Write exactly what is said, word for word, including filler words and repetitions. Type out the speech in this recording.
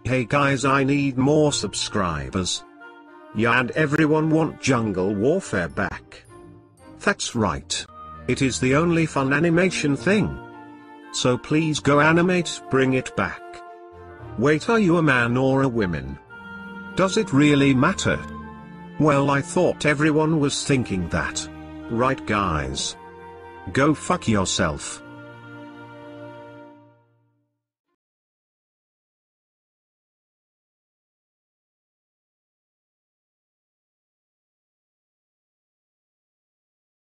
Hey guys, I need more subscribers. Yeah, and everyone want Jungle Warfare back. That's right. It is the only fun animation thing. So please go animate, bring it back. Wait, are you a man or a woman? Does it really matter? Well, I thought everyone was thinking that. Right guys? Go fuck yourself.